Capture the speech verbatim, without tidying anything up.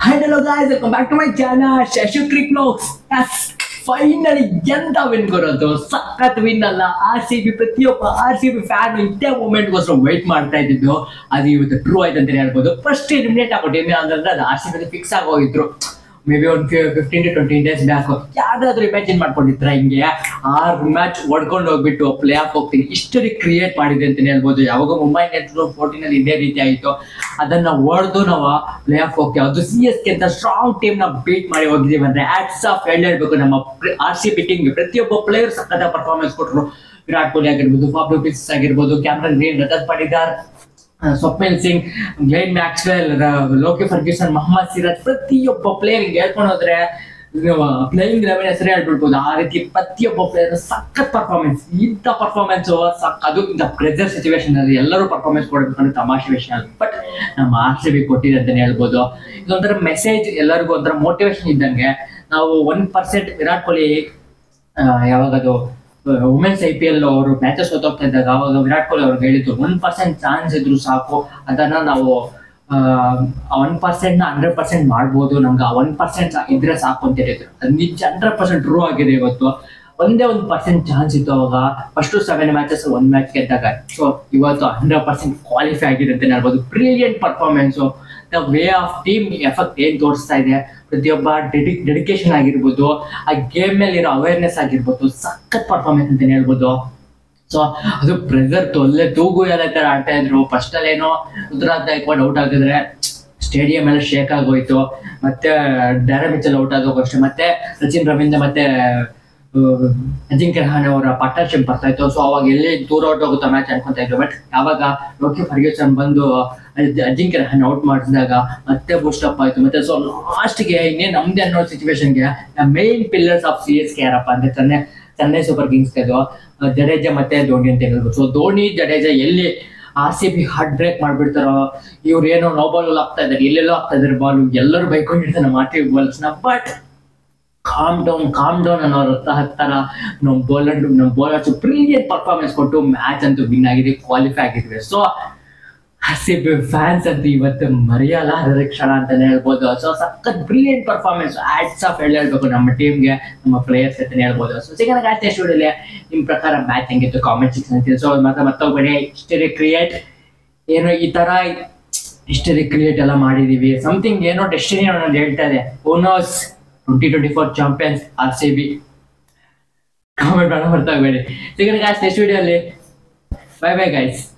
Hi, hello guys, welcome back to my channel, Shashu Creek Vlogs. Yes, finally ಎಂತ win ಕೊಡೋದು ಸಖತ್ win ಅಲ್ಲ. R C B ಪ್ರತಿಯೊಬ್ಬ R C B fan ಇದೇ ಮೂಮೆಂಟ್ಗೋಸ್ಕರ white ಮಾಡ್ತಾ ಇದ್ದಿದ್ದು. ಅದು ಇವತ್ತು ಟ್ರೂ ಆಯ್ತು ಅಂತ ಹೇಳ್ಬೋದು. ಫಸ್ಟ್ ಎಲಿಮಿನೇಟ್ ಆಗೋ ಟೀಮ್ ಅಂದ್ರೆ ಅದು ಆರ್ ಸಿ ಬಿ ಫಿಕ್ಸ್ ಆಗೋಗಿದ್ರು. ಮೇ ಬಿ ಒಂದು fifteen to twenty days back ಯಾವ್ದಾದ್ರು ಇಮ್ಯಾಜಿನ್ ಮಾಡ್ಕೊಂಡಿದ್ರ ಹಿಂಗೆ ಆರು ಮ್ಯಾಚ್ ಹೊಡ್ಕೊಂಡು ಹೋಗ್ಬಿಟ್ಟು ಪ್ಲೇ ಆಫ್ ಹೋಗ್ತೀನಿ ಹಿಸ್ಟರಿ ಕ್ರಿಯೇಟ್ ಮಾಡಿದೆ ಅಂತಾನೆ ಹೇಳ್ಬೋದು. ಯಾವಾಗ ಮುಂಬೈ ಇಂಡಿಯನ್ಸ್ ಫೋರ್ಟೀನ್ ಅಲ್ಲಿ ಇದೇ ರೀತಿ ಆಯಿತು, ಅದನ್ನ ಹೊಡೆದು ನಾವು ಪ್ಲೇ ಆಫ್ ಹೋಗ್ತೀವಿ. ಅದು ಸಿ ಎಸ್ ಕೆ ಅಂತ ಸ್ಟ್ರಾಂಗ್ ಟೀಮ್ ನ ಬೀಟ್ ಮಾಡಿ ಹೋಗಿದೀವಿ ಅಂದ್ರೆ ಆಟ್ಸ್ ಆಫ್ ಹೇಳ್ಬೇಕು. ನಮ್ಮ ಆರ್ ಸಿ ಬಿ ಟೀಮ್ ಪ್ರತಿಯೊಬ್ಬ ಪ್ಲೇಯರ್ ಸಖತ್ ಪರ್ಫಾರ್ಮೆನ್ಸ್ ಕೊಟ್ಟರು. ವಿರಾಟ್ ಕೊಹ್ಲಿ ಆಗಿರ್ಬೋದು, ಫಾಫ್ ಡು ಪ್ಲೆಸಿಸ್ ಆಗಿರ್ಬೋದು, Cameron Green, Rajat Patidar, Swapnil Singh, Glenn Maxwell, Lockie Ferguson, Mohammed Siraj, ಪ್ರತಿಯೊಬ್ಬ ಪ್ಲೇಯರ್ ಹೇಳ್ಕೊಂಡು ಹೋದ್ರೆ ಪ್ಲೇಯಿಂಗ್ ಲೆವೆನ್ ಹೆಸರೇ ಹೇಳ್ಬಿಡ್ಬೋದು. ಆ ರೀತಿ ಪ್ರತಿಯೊಬ್ಬ ಪ್ಲೇಯರ್ ಸಖತ್ ಪರ್ಫಾರ್ಮೆನ್ಸ್. ಇಂಥ ಪರ್ಫಾರ್ಮೆನ್ಸ್ ಅದು ಇಂಥ ಪ್ರೆಸರ್ ಸಿಚುವೇಶನ್ ಅಲ್ಲಿ ಎಲ್ಲರೂ ಪರ್ಫಾರ್ಮೆನ್ಸ್ ಕೊಡಬೇಕಂದ್ರೆ ತಮಾಷೆ ವಿಷಯ ಅಲ್ಲ. ಬಟ್ ನಮ್ಮ ಆರ್ ಸಿ ಬಿ ಕೊಟ್ಟಿದೆ ಅಂತಾನೆ ಹೇಳ್ಬೋದು. ಇದೊಂಥರ ಮೆಸೇಜ್ ಎಲ್ಲರಿಗೂ ಒಂಥರ ಮೋಟಿವೇಶನ್ ಇದ್ದಂಗೆ. ನಾವು ಒನ್ ಪರ್ಸೆಂಟ್ ವಿರಾಟ್ ಕೊಹ್ಲಿ ಯಾವಾಗ ಅದು ವುಮೆನ್ಸ್ ಐ ಪಿ ಎಲ್ ಅವರು ಮ್ಯಾಚಸ್ ಓದೋಗ್ತಾ ಇದ್ದಾಗ ಅವಾಗ ವಿರಾಟ್ ಕೊಹ್ಲಿ ಅವ್ರಿಗೆ ಹೇಳಿದ್ರು ಒನ್ ಪರ್ಸೆಂಟ್ ಚಾನ್ಸ್ ಇದ್ರು ಸಾಕು, ಅದನ್ನ ನಾವು ಒನ್ ಪರ್ಸೆಂಟ್ ನ ಹಂಡ್ರೆಡ್ ಪರ್ಸೆಂಟ್ ಮಾಡ್ಬೋದು, ನಮ್ಗೆ ಆ ಒನ್ ಪರ್ಸೆಂಟ್ ಇದ್ರೆ ಸಾಕು ಅಂತ ಹೇಳಿದ್ರು. ಅದು ನಿಜ ಹಂಡ್ರೆಡ್ ಪರ್ಸೆಂಟ್ ಟ್ರೂ ಆಗಿದೆ. ಇವತ್ತು ಒಂದೇ ಒಂದು ಪರ್ಸೆಂಟ್ ಚಾನ್ಸ್ ಇತ್ತು ಅವಾಗ ಫಸ್ಟ್ ಸೆವೆನ್ ಮ್ಯಾಚಸ್ ಒಂದ್ ಮ್ಯಾಚ್ ಗೆದ್ದಾಗ. ಸೊ ಇವತ್ತು ಹಂಡ್ರೆಡ್ ಪರ್ಸೆಂಟ್ ಕ್ವಾಲಿಫೈ ಆಗಿದೆ ಅಂತ ಹೇಳ್ಬೋದು. Brilliant performance, the way of team effect ಏನ್ ತೋರಿಸ್ತಾ ಇದೆ, ಪ್ರತಿಯೊಬ್ಬ ಡೆಡಿ ಡೆಡಿಕೇಶನ್ ಆಗಿರ್ಬೋದು, ಆ ಗೇಮ್ ಮೇಲೆ ಇರೋ ಅವೇರ್ನೆಸ್ ಆಗಿರ್ಬೋದು, ಸಖತ್ ಪರ್ಫಾರ್ಮೆನ್ಸ್ ಅಂತ ಹೇಳ್ಬೋದು. ಸೊ ಅದು ಪ್ರೆಸರ್ ತೊಲ್ಲೆ ತೂಗು ಎಲ್ಲ ತರ ಆಡ್ತಾ ಇದ್ರು. ಫಸ್ಟ್ ಅಲ್ಲಿ ಏನೋ ಉತ್ತರಾದ್ ಗಾಯಕ್ವಾಡ್ ಔಟ್ ಆಗಿದ್ರೆ ಸ್ಟೇಡಿಯಂ ಎಲ್ಲ ಶೇಕ್ ಆಗೋಯ್ತು. ಮತ್ತೆ ಡ್ಯಾರೆ ಮಿಚೆಲ್ ಔಟ್ ಆಗೋಕು ಅಷ್ಟೇ. ಮತ್ತೆ ಸಚಿನ್ ರವೀಂದ್ರ ಮತ್ತೆ ಅಜಿಂಕ್ಯ ರಹಾನೆ ಅವರ ಪಾರ್ಟ್ನರ್ಶಿಪ್ ಬರ್ತಾ ಇತ್ತು. ಸೊ ಅವಾಗ ಎಲ್ಲಿ ದೂರ ಔಟ್ ಹೋಗುತ್ತಾ ಮ್ಯಾಚ್ ಅನ್ಕೊಂತ ಇದ್ರು. ಬಟ್ ಯಾವಾಗ ಲೋಕಿ ಫರ್ಗ್ಯೂಸನ್ ಬಂದು ಅಜಿಂಕ್ಯ ರಹಾನೆ ಔಟ್ ಮಾಡಿಸಿದಾಗ ಮತ್ತೆ ಬೂಸ್ಟ್ ಅಪ್ ಆಯ್ತು. ಮತ್ತೆ ಸೊ ಲಾಸ್ಟ್ಗೆ ಇನ್ನೇನು ನಮ್ದೇ ಅನ್ನೋ ಸಿಚುವೇಶನ್ಗೆ main pillars of C S K ಯಾರಪ್ಪ ಅಂದ್ರೆ ಚೆನ್ನೈ ಚೆನ್ನೈ ಸೂಪರ್ ಕಿಂಗ್ಸ್ ಇದು ಜಡೇಜಾ ಮತ್ತೆ ಧೋನಿ ಅಂತ ಹೇಳ್ಬೋದು. ಸೊ ಧೋನಿ ಜಡೇಜಾ ಎಲ್ಲಿ R C B heart break ಮಾಡ್ಬಿಡ್ತಾರೋ, ಇವ್ರು ಏನೋ ನೋ ಬಾಲ್ ಆಗ್ತಾ ಇದಾರೆ, ಎಲ್ಲೆಲ್ಲೋ ಆಗ್ತಾ ಇದಾರೆ ಬಾಲ್, ಎಲ್ಲರೂ ಬೈಕೊಂಡಿರ್ತಾರೆ ನಮ್ಮ ಆರ್ ಸಿ ಬಿ ಬಾಲ್ಸ್ ನ. But calm down calm down ಅನ್ನೋರು ಹತ್ತಾರ ನಮ್ಮ ಬೌಲರ್ ನಮ್ಮ ಬೌಲರ್ಸ್ ಬ್ರಿಲಿಯಂಟ್ ಪರ್ಫಾರ್ಮೆನ್ಸ್ ಕೊಟ್ಟು ಮ್ಯಾಚ್ ಅಂತೂ ವಿನ್ ಆಗಿದೆ, ಕ್ವಾಲಿಫೈ ಆಗಿದ್ವಿ. So R C B fans ಅಂತ ಇವತ್ತು ಮರೆಯಲಾರದ ಕ್ಷಣ ಅಂತಾನೆ ಹೇಳ್ಬೋದು. ಸೊ ಸಖತ್ ಬ್ರಿಲಿಯಂಟ್ ಪರ್ಫಾರ್ಮೆನ್ಸ್, ಆಟ್ಸ್ ಆಫ್ ಹೇಳಿ ಹೇಳ್ಬೇಕು ನಮ್ಮ ಟೀಮ್ಗೆ, ನಮ್ಮ ಪ್ಲೇಯರ್ಸ್ ಅಂತಾನೆ ಹೇಳ್ಬೋದು. ಸೊ ಸಿಗೋಣ ಗಾಯ್ಸ್ ನೆಕ್ಸ್ಟ್ ವಿಡಿಯೋಲಿ. ನಿಮ್ಮ ಪ್ರಕಾರ ಮ್ಯಾಚ್ ಹೆಂಗಿತ್ತು ಕಾಮೆಂಟ್ ಸೆಕ್ಷನ್ ಅಂತೀವಿ. ಸೊ ಮತ್ತೆ ಮತ್ತೊಬ್ಬನೇ ಹಿಸ್ಟರಿ ಕ್ರಿಯೇಟ್ ಏನೋ ಈ ತರ ಹಿಸ್ಟರಿ ಕ್ರಿಯೇಟ್ ಎಲ್ಲ ಮಾಡಿದೀವಿ, ಸಮಥಿಂಗ್ ಏನೋ ಡೆಸ್ಟಿನಿ ಅನ್ನೋದು ಹೇಳ್ತಾ ಇದೆ. ಓನೋಸ್ twenty twenty four champions R C B. Comment ಮಾಡ ಬರ್ತಾ ಹೋಗ್ಬೇಡಿ. ಸಿಗೋಣ ಗಾಯ್ಸ್ ನೆಕ್ಸ್ಟ್ ವಿಡಿಯೋಲಿ. Bye bye guys.